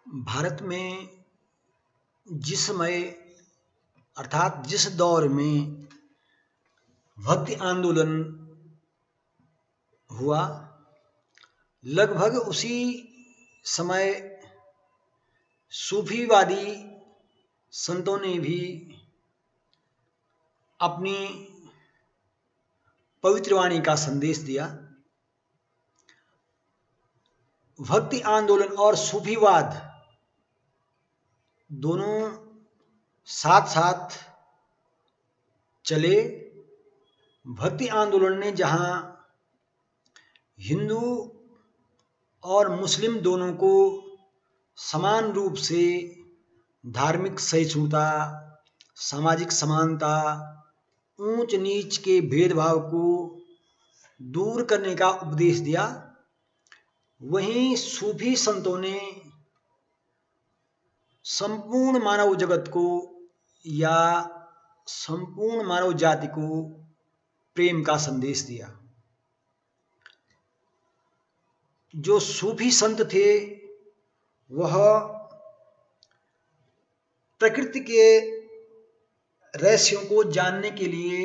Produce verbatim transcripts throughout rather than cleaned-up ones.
भारत में जिस समय अर्थात जिस दौर में भक्ति आंदोलन हुआ, लगभग उसी समय सूफीवादी संतों ने भी अपनी पवित्र वाणी का संदेश दिया। भक्ति आंदोलन और सूफीवाद दोनों साथ साथ चले। भक्ति आंदोलन ने जहां हिंदू और मुस्लिम दोनों को समान रूप से धार्मिक सहिष्णुता, सामाजिक समानता, ऊंच नीच के भेदभाव को दूर करने का उपदेश दिया, वहीं सूफी संतों ने संपूर्ण मानव जगत को या संपूर्ण मानव जाति को प्रेम का संदेश दिया। जो सूफी संत थे वह प्रकृति के रहस्यों को जानने के लिए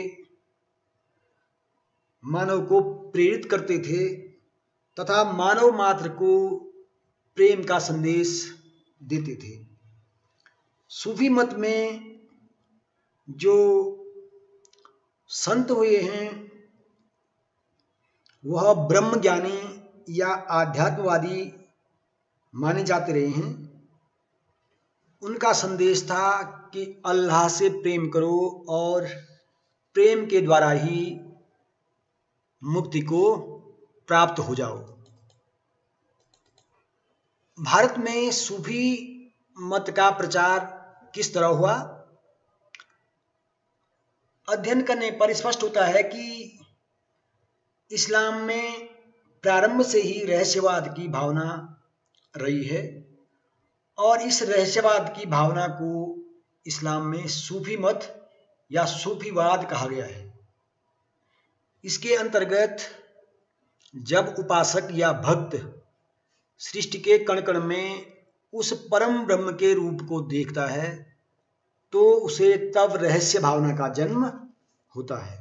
मानव को प्रेरित करते थे तथा मानव मात्र को प्रेम का संदेश देते थे। सूफी मत में जो संत हुए हैं वह ब्रह्मज्ञानी या आध्यात्मवादी माने जाते रहे हैं। उनका संदेश था कि अल्लाह से प्रेम करो और प्रेम के द्वारा ही मुक्ति को प्राप्त हो जाओ। भारत में सूफी मत का प्रचार किस तरह हुआ? अध्ययन करने पर स्पष्ट होता है कि इस्लाम में प्रारंभ से ही रहस्यवाद की भावना रही है और इस रहस्यवाद की भावना को इस्लाम में सूफी मत या सूफीवाद कहा गया है। इसके अंतर्गत जब उपासक या भक्त सृष्टि के कण कण में उस परम ब्रह्म के रूप को देखता है तो उसे तब रहस्य भावना का जन्म होता है।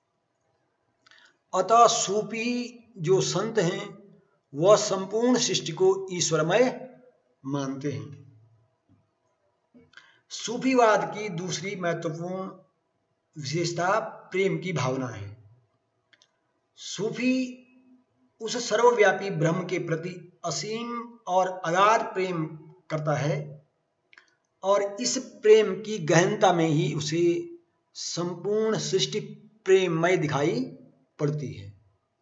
अतः सूफी जो संत हैं वह संपूर्ण सृष्टि को ईश्वरमय मानते हैं। सूफीवाद की दूसरी महत्वपूर्ण विशेषता प्रेम की भावना है। सूफी उस सर्वव्यापी ब्रह्म के प्रति असीम और अगाध प्रेम करता है और इस प्रेम की गहनता में ही उसे संपूर्ण सृष्टि प्रेममय दिखाई पड़ती है।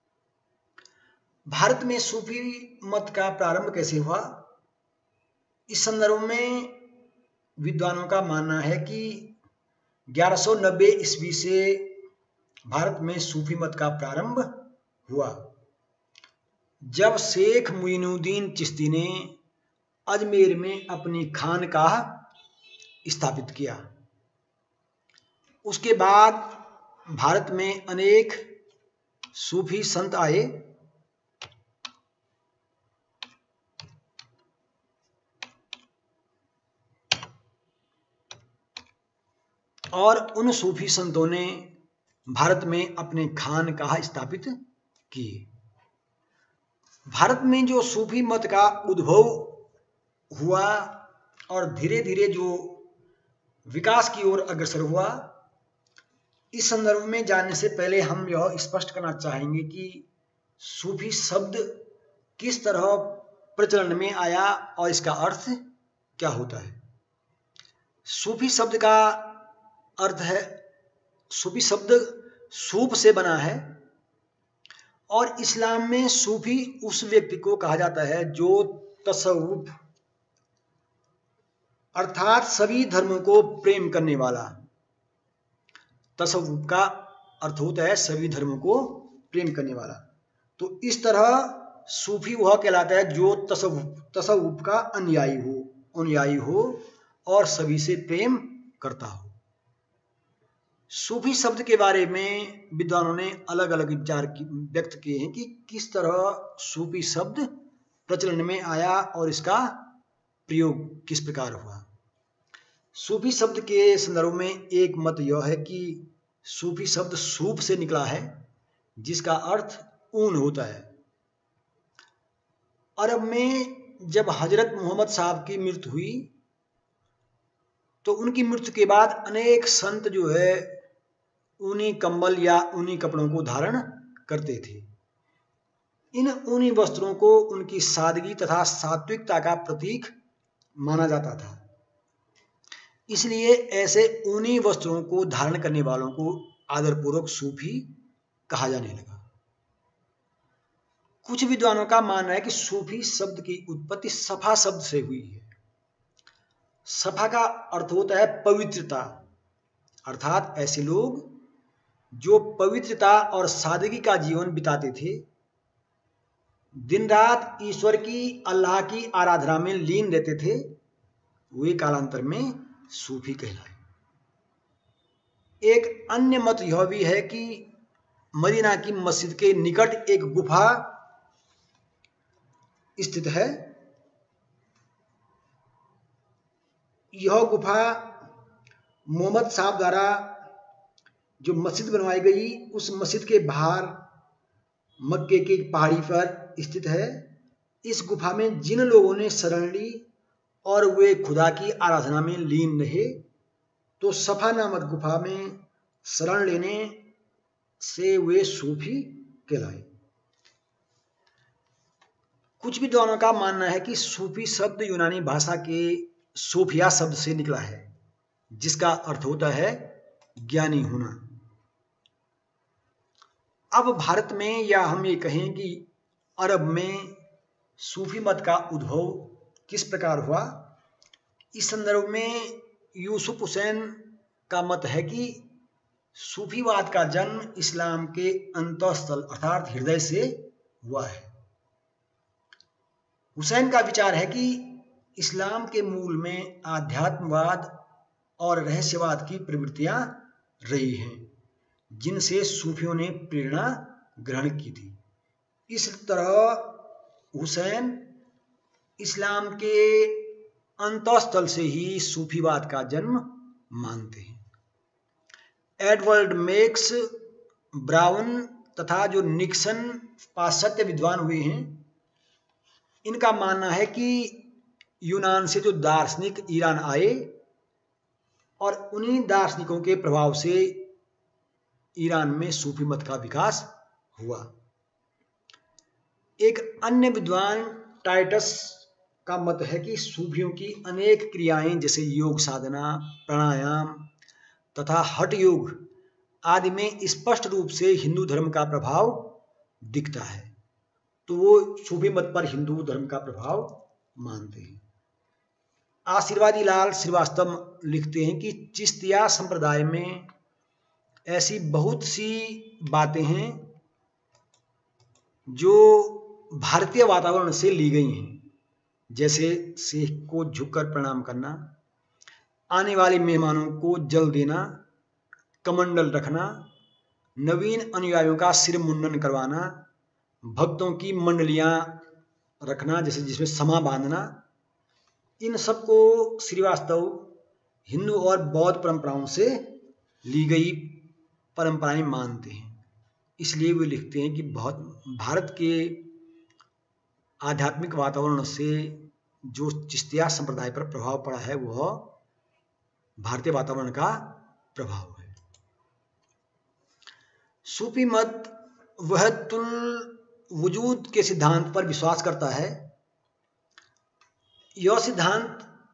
भारत में सूफी मत का प्रारंभ कैसे हुआ? इस संदर्भ में विद्वानों का मानना है कि ग्यारह सौ नब्बे ईस्वी से भारत में सूफी मत का प्रारंभ हुआ, जब शेख मुइनुद्दीन चिश्ती ने अजमेर में अपनी खानकाह स्थापित किया। उसके बाद भारत में अनेक सूफी संत आए और उन सूफी संतों ने भारत में अपने खानकाह स्थापित किए। भारत में जो सूफी मत का उद्भव हुआ और धीरे धीरे जो विकास की ओर अग्रसर हुआ, इस संदर्भ में जानने से पहले हम यह स्पष्ट करना चाहेंगे कि सूफी शब्द किस तरह प्रचलन में आया और इसका अर्थ क्या होता है। सूफी शब्द का अर्थ है, सूफी शब्द सूफ से बना है और इस्लाम में सूफी उस व्यक्ति को कहा जाता है जो तसव्वुफ अर्थात सभी धर्मों को प्रेम करने वाला। तसव्वुफ का अर्थ होता है सभी धर्मों को प्रेम करने वाला। तो इस तरह सूफी वह कहलाता है जो तसव्वुफ तसव्वुफ का अनुयायी हो अनुयायी हो और सभी से प्रेम करता हो। सूफी शब्द के बारे में विद्वानों ने अलग अलग विचार व्यक्त किए हैं कि किस तरह सूफी शब्द प्रचलन में आया और इसका प्रयोग किस प्रकार हुआ। सूफी शब्द के संदर्भ में एक मत यह है कि सूफी शब्द सूफ से निकला है, जिसका अर्थ ऊन होता है। अरब में जब हजरत मोहम्मद साहब की मृत्यु हुई तो उनकी मृत्यु के बाद अनेक संत जो है ऊनी कंबल या ऊनी कपड़ों को धारण करते थे। इन ऊनी वस्त्रों को उनकी सादगी तथा सात्विकता का प्रतीक माना जाता था, इसलिए ऐसे ऊनी वस्त्रों को धारण करने वालों को आदरपूर्वक सूफी कहा जाने लगा। कुछ विद्वानों का मानना है कि सूफी शब्द की उत्पत्ति सफा शब्द से हुई है। सफा का अर्थ होता है पवित्रता, अर्थात ऐसे लोग जो पवित्रता और सादगी का जीवन बिताते थे, दिन रात ईश्वर की अल्लाह की आराधना में लीन रहते थे, वे कालांतर में सूफी कहलाए। एक अन्य मत यह भी है कि मदीना की मस्जिद के निकट एक गुफा स्थित है। यह गुफा मोहम्मद साहब द्वारा जो मस्जिद बनवाई गई, उस मस्जिद के बाहर मक्के की पहाड़ी पर स्थित है। इस गुफा में जिन लोगों ने शरण ली और वे खुदा की आराधना में लीन रहे, तो सफा नामक गुफा में शरण लेने से वे सूफी कहलाए। कुछ विद्वानों का मानना है कि सूफी शब्द यूनानी भाषा के सोफिया शब्द से निकला है, जिसका अर्थ होता है ज्ञानी होना। अब भारत में, या हम ये कहें कि अरब में सूफी मत का उद्भव किस प्रकार हुआ, इस संदर्भ में यूसुफ हुसैन का मत है कि सूफीवाद का जन्म इस्लाम के अंतःस्थल अर्थात हृदय से हुआ है। हुसैन का विचार है कि इस्लाम के मूल में आध्यात्मवाद और रहस्यवाद की प्रवृत्तियां रही हैं, जिनसे सूफियों ने प्रेरणा ग्रहण की थी। इस तरह हुसैन इस्लाम के अंतःस्थल से ही सूफीवाद का जन्म मानते हैं। एडवर्ड मेक्स, ब्राउन तथा जो निक्सन पाश्चात्य विद्वान हुए हैं, इनका मानना है कि यूनान से जो दार्शनिक ईरान आए और उन्हीं दार्शनिकों के प्रभाव से ईरान में सूफी मत का विकास हुआ। एक अन्य विद्वान टाइटस का मत है कि सूफियों की अनेक क्रियाएं जैसे योग साधना, प्राणायाम तथा हठ योग आदि में स्पष्ट रूप से हिंदू धर्म का प्रभाव दिखता है, तो वो सूफी मत पर हिंदू धर्म का प्रभाव मानते हैं। आशीर्वादी लाल श्रीवास्तव लिखते हैं कि चिश्तिया संप्रदाय में ऐसी बहुत सी बातें हैं जो भारतीय वातावरण से ली गई हैं, जैसे शेख को झुककर प्रणाम करना, आने वाले मेहमानों को जल देना, कमंडल रखना, नवीन अनुयायियों का सिर मुंडन करवाना, भक्तों की मंडलियां रखना जैसे जिसमें समा बांधना। इन सबको श्रीवास्तव हिंदू और बौद्ध परंपराओं से ली गई परंपराएं मानते हैं। इसलिए वे लिखते हैं कि बहुत भारत के आध्यात्मिक वातावरण से जो चिश्तिया संप्रदाय पर प्रभाव पड़ा है, वह भारतीय वातावरण का प्रभाव है। सूफी मत वहदतुल वजूद के सिद्धांत पर विश्वास करता है। यह सिद्धांत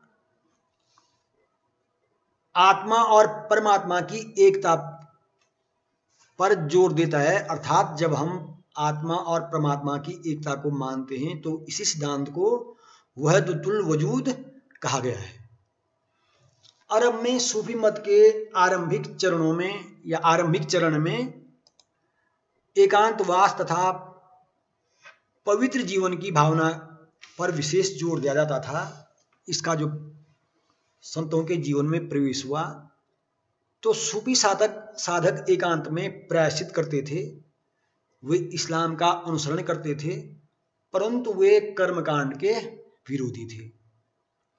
आत्मा और परमात्मा की एकता पर जोर देता है, अर्थात जब हम आत्मा और परमात्मा की एकता को मानते हैं तो इसी सिद्धांत को वहदतुल वजूद कहा गया है। अरब में सूफी मत के आरंभिक चरणों में या आरंभिक चरण में एकांतवास तथा पवित्र जीवन की भावना पर विशेष जोर दिया जाता था। इसका जो संतों के जीवन में प्रवेश हुआ तो सूफी साधक साधक एकांत में प्रायश्चित करते थे। वे इस्लाम का अनुसरण करते थे, परंतु वे कर्मकांड के विरोधी थे।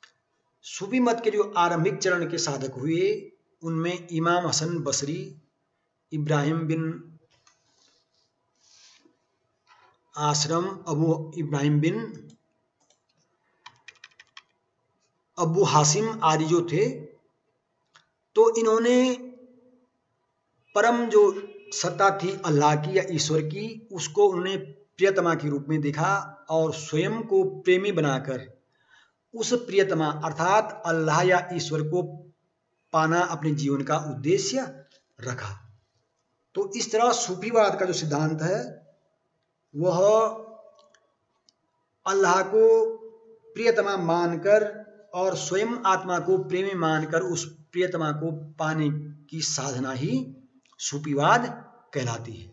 सूफी मत के जो आरंभिक चरण के साधक हुए उनमें इमाम हसन बसरी, इब्राहिम बिन आश्रम, अबू इब्राहिम बिन अबू हासिम आदि जो थे, तो इन्होंने परम जो सत्ता थी अल्लाह की या ईश्वर की, उसको उन्होंने प्रियतमा के रूप में देखा और स्वयं को प्रेमी बनाकर उस प्रियतमा अर्थात अल्लाह या ईश्वर को पाना अपने जीवन का उद्देश्य रखा। तो इस तरह सूफीवाद का जो सिद्धांत है वह अल्लाह को प्रियतमा मानकर और स्वयं आत्मा को प्रेमी मानकर उस प्रियतमा को पाने की साधना ही सूफीवाद कहलाती है।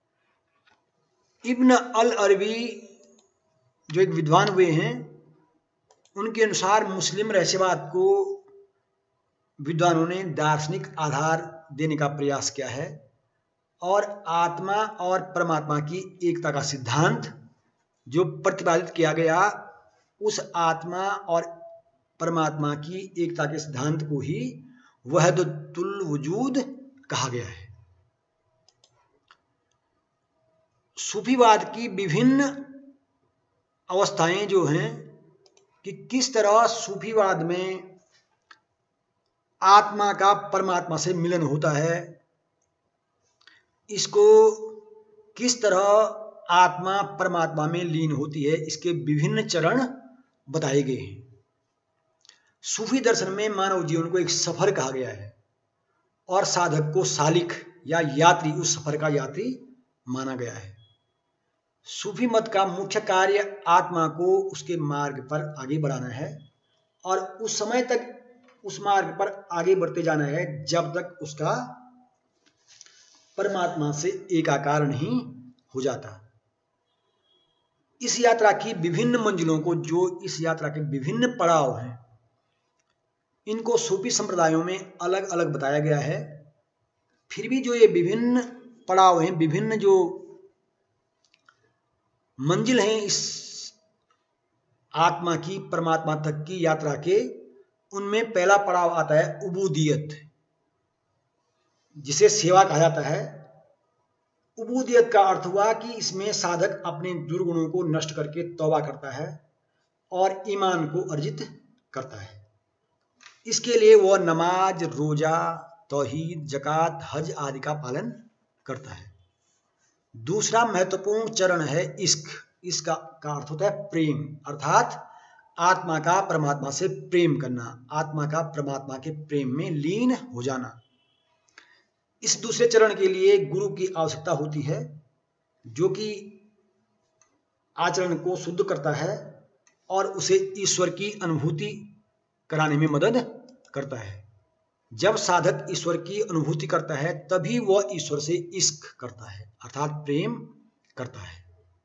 इब्न अल अरबी जो एक विद्वान हुए हैं, उनके अनुसार मुस्लिम रहस्यवाद को विद्वानों ने दार्शनिक आधार देने का प्रयास किया है और आत्मा और परमात्मा की एकता का सिद्धांत जो प्रतिपादित किया गया, उस आत्मा और परमात्मा की एकता के सिद्धांत को ही वहदतुल वजूद कहा गया है। सूफीवाद की विभिन्न अवस्थाएं जो हैं कि किस तरह सूफीवाद में आत्मा का परमात्मा से मिलन होता है, इसको किस तरह आत्मा परमात्मा में लीन होती है, इसके विभिन्न चरण बताए गए हैं। सूफी दर्शन में मानव जीवन को एक सफर कहा गया है और साधक को सालिक या यात्री, उस सफर का यात्री माना गया है। सूफी मत का मुख्य कार्य आत्मा को उसके मार्ग पर आगे बढ़ाना है और उस समय तक उस मार्ग पर आगे बढ़ते जाना है जब तक उसका परमात्मा से एकाकार नहीं हो जाता। इस यात्रा की विभिन्न मंजिलों को, जो इस यात्रा के विभिन्न पड़ाव हैं, इनको सूफी संप्रदायों में अलग अलग बताया गया है। फिर भी जो ये विभिन्न पड़ाव हैं, विभिन्न जो मंजिल हैं इस आत्मा की परमात्मा तक की यात्रा के, उनमें पहला पड़ाव आता है उबूदियत, जिसे सेवा कहा जाता है। उबूदियत का अर्थ हुआ कि इसमें साधक अपने दुर्गुणों को नष्ट करके तौबा करता है और ईमान को अर्जित करता है। इसके लिए वह नमाज, रोजा, तौहीद, जकात, हज आदि का पालन करता है। दूसरा महत्वपूर्ण चरण है इश्क। इसका का अर्थ होता है प्रेम, अर्थात आत्मा का परमात्मा से प्रेम करना, आत्मा का परमात्मा के प्रेम में लीन हो जाना। इस दूसरे चरण के लिए गुरु की आवश्यकता होती है, जो कि आचरण को शुद्ध करता है और उसे ईश्वर की अनुभूति कराने में मदद करता है। जब साधक ईश्वर की अनुभूति करता है तभी वह ईश्वर से इश्क करता है, अर्थात प्रेम करता है।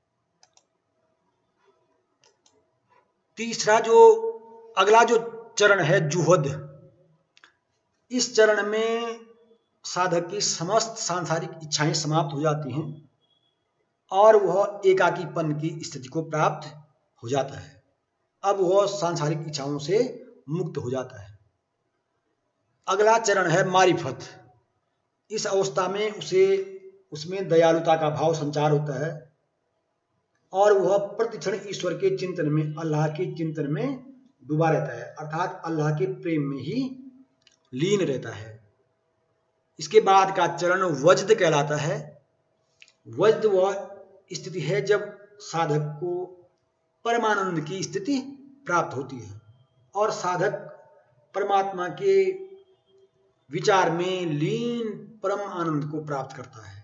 तीसरा जो अगला जो चरण है जुहद, इस चरण में साधक की समस्त सांसारिक इच्छाएं समाप्त हो जाती हैं और वह एकाकीपन की स्थिति को प्राप्त हो जाता है। अब वह सांसारिक इच्छाओं से मुक्त हो जाता है। अगला चरण है मारिफत। इस अवस्था में उसे उसमें दयालुता का भाव संचार होता है और वह प्रतिक्षण ईश्वर के चिंतन में, अल्लाह के चिंतन में डूबा रहता है, अर्थात अल्लाह के प्रेम में ही लीन रहता है। इसके बाद का चरण वज्द कहलाता है। वज्द वह स्थिति है जब साधक को परमानंद की स्थिति प्राप्त होती है और साधक परमात्मा के विचार में लीन परम आनंद को प्राप्त करता है।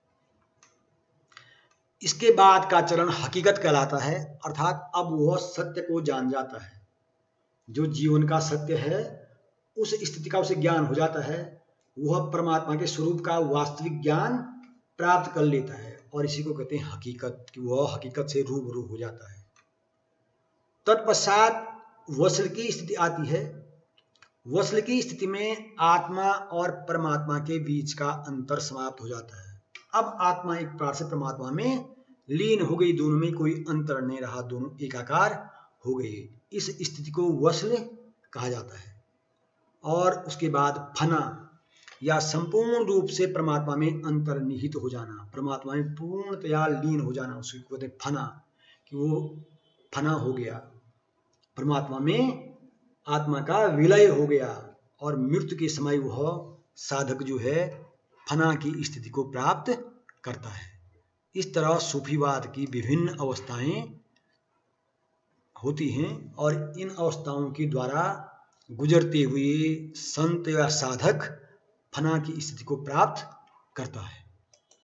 इसके बाद का चरण हकीकत कहलाता है, अर्थात अब वह सत्य को जान जाता है। जो जीवन का सत्य है उस स्थिति का उसे ज्ञान हो जाता है। वह परमात्मा के स्वरूप का वास्तविक ज्ञान प्राप्त कर लेता है और इसी को कहते हैं हकीकत, कि वह हकीकत से रूबरू हो जाता है। तत्पश्चात वसल की स्थिति आती है। वसल की स्थिति में आत्मा और परमात्मा के बीच का अंतर समाप्त हो जाता है। अब आत्मा एक प्रकार से परमात्मा में लीन हो गई, दोनों में कोई अंतर नहीं रहा, दोनों एकाकार हो गए। इस स्थिति को वसल कहा जाता है। और उसके बाद फना या संपूर्ण रूप से परमात्मा में अंतर्निहित हो जाना, परमात्मा में पूर्णतया लीन हो जाना, उसको कहते हैं फना, कि वो फना हो गया, परमात्मा में आत्मा का विलय हो गया और मृत्यु के समय वह साधक जो है फना की स्थिति को प्राप्त करता है। इस तरह सूफीवाद की विभिन्न अवस्थाएं होती हैं और इन अवस्थाओं के द्वारा गुजरते हुए संत या साधक फना की स्थिति को प्राप्त करता है।